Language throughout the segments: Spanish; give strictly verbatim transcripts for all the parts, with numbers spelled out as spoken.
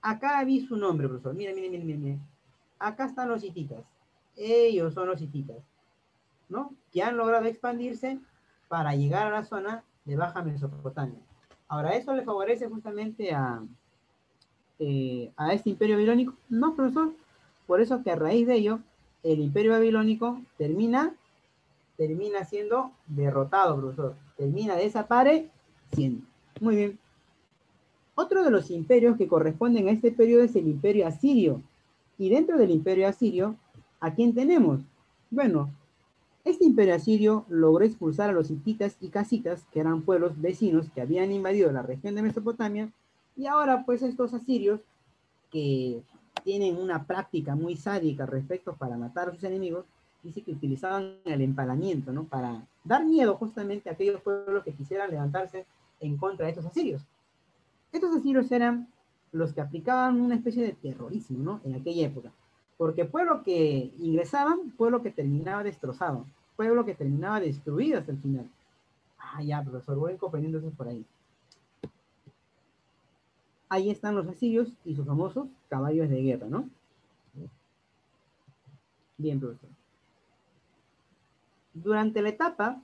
acá vi su nombre, profesor. Mire, mire, mire, mire. Acá están los hititas. Ellos son los hititas, ¿no? Que han logrado expandirse para llegar a la zona de Baja Mesopotamia. Ahora, ¿eso le favorece justamente a, eh, a este imperio babilónico? No, profesor. Por eso que a raíz de ello, el imperio babilónico termina, termina siendo derrotado, profesor. Termina desapareciendo. Muy bien. Otro de los imperios que corresponden a este periodo es el imperio asirio. Y dentro del imperio asirio, ¿a quién tenemos? Bueno, este imperio asirio logró expulsar a los hititas y casitas, que eran pueblos vecinos que habían invadido la región de Mesopotamia, y ahora pues estos asirios, que tienen una práctica muy sádica respecto para matar a sus enemigos, dice que utilizaban el empalamiento, ¿no? Para dar miedo justamente a aquellos pueblos que quisieran levantarse en contra de estos asirios. Estos asirios eran los que aplicaban una especie de terrorismo, ¿no? En aquella época. Porque pueblo que ingresaban, pueblo que terminaba destrozado, pueblo que terminaba destruido hasta el final. Ah, ya, profesor, voy comprendiendo eso por ahí. Ahí están los asirios y sus famosos caballos de guerra, ¿no? Bien, profesor. Durante la etapa,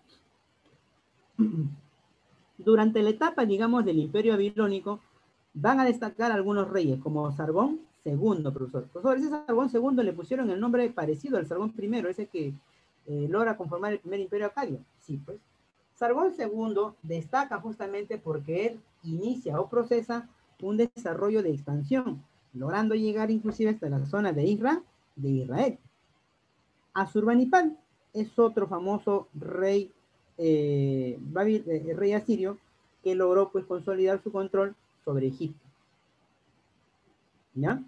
durante la etapa, digamos, del Imperio Babilónico, van a destacar algunos reyes, como Sargón segundo, profesor. Profesor, ese Sargón segundo le pusieron el nombre parecido al Sargón primero, ese que eh, logra conformar el primer imperio acadio. Sí, pues. Sargón segundo destaca justamente porque él inicia o procesa un desarrollo de expansión, logrando llegar inclusive hasta la zona de Isra, de Israel. Asurbanipal es otro famoso rey, eh, Babil, eh, rey asirio, que logró pues consolidar su control sobre Egipto. ¿Ya?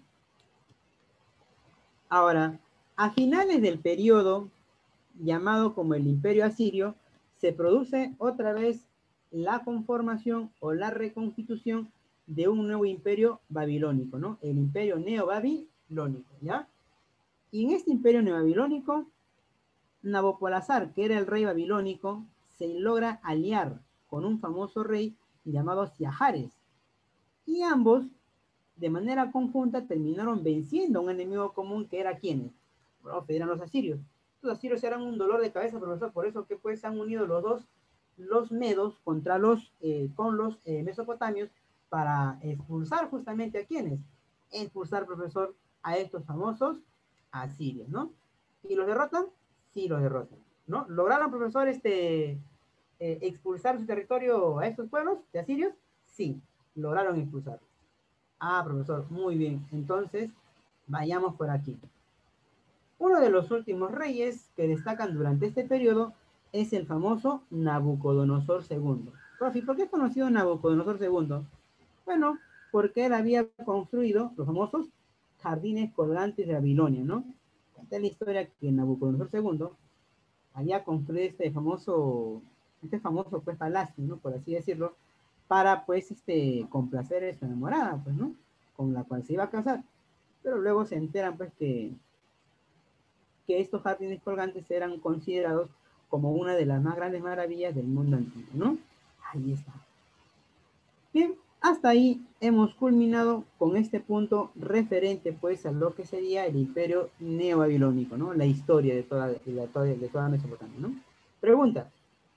Ahora, a finales del periodo llamado como el Imperio Asirio, se produce otra vez la conformación o la reconstitución de un nuevo imperio babilónico, ¿no? El imperio neobabilónico, ¿ya? Y en este imperio neobabilónico, Nabopolassar, que era el rey babilónico, se logra aliar con un famoso rey llamado Siahares. Y ambos, de manera conjunta, terminaron venciendo a un enemigo común que era ¿quiénes? Bueno, eran los asirios. Los asirios eran un dolor de cabeza, profesor, por eso que pues se han unido los dos, los medos contra los, eh, con los eh, mesopotamios para expulsar justamente a ¿quiénes? Expulsar, profesor, a estos famosos asirios, ¿no? ¿Y los derrotan? Sí, los derrotan, ¿no? ¿Lograron, profesor, este, eh, expulsar su territorio a estos pueblos de asirios? Sí, lograron expulsar. Ah, profesor, muy bien. Entonces, vayamos por aquí. Uno de los últimos reyes que destacan durante este periodo es el famoso Nabucodonosor segundo. Profe, ¿por qué es conocido Nabucodonosor segundo? Bueno, porque él había construido los famosos jardines colgantes de Babilonia, ¿no? Esta es la historia que Nabucodonosor segundo había construido este famoso, este famoso pues palacio, ¿no? Por así decirlo, para pues este complacer a su enamorada, pues, ¿no? Con la cual se iba a casar. Pero luego se enteran pues que que estos jardines colgantes eran considerados como una de las más grandes maravillas del mundo antiguo, ¿no? Ahí está. Bien, hasta ahí hemos culminado con este punto referente pues a lo que sería el imperio neobabilónico, ¿no? La historia de toda, de, toda, de toda Mesopotamia, ¿no? Pregunta.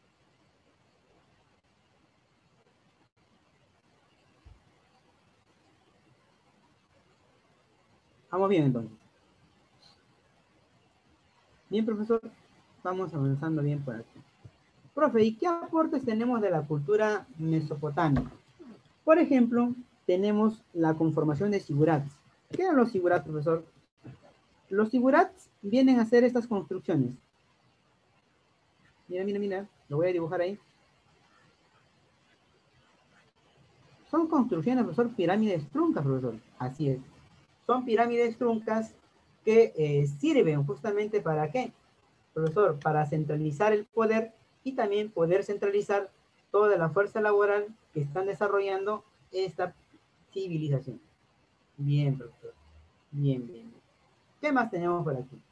Vamos bien entonces. Bien, profesor, vamos avanzando bien por aquí. Profe, ¿y qué aportes tenemos de la cultura mesopotámica? Por ejemplo, tenemos la conformación de sigurats. ¿Qué eran los sigurats, profesor? Los sigurats vienen a hacer estas construcciones. Mira, mira, mira, lo voy a dibujar ahí. Son construcciones, profesor, pirámides truncas, profesor. Así es. Son pirámides truncas que eh, sirven justamente para qué, profesor, para centralizar el poder y también poder centralizar toda la fuerza laboral que están desarrollando esta civilización. Bien, profesor. Bien, bien, bien. ¿Qué más tenemos por aquí?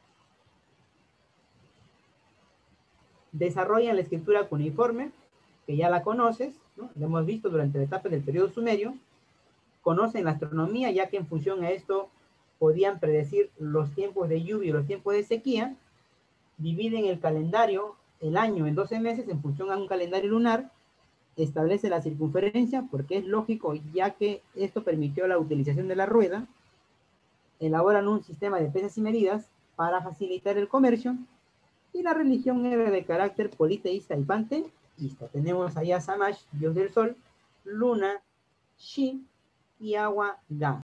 Desarrollan la escritura cuneiforme, que ya la conoces, ¿no? La hemos visto durante la etapa del periodo sumerio. conocen la astronomía, ya que en función a esto podían predecir los tiempos de lluvia y los tiempos de sequía. Dividen el calendario, el año, en doce meses en función a un calendario lunar. Establece la circunferencia, porque es lógico, ya que esto permitió la utilización de la rueda. Elaboran un sistema de pesas y medidas para facilitar el comercio. Y la religión era de carácter politeísta y panteísta. Tenemos allá a Shamash, dios del sol, Luna, Shi y agua, Ga.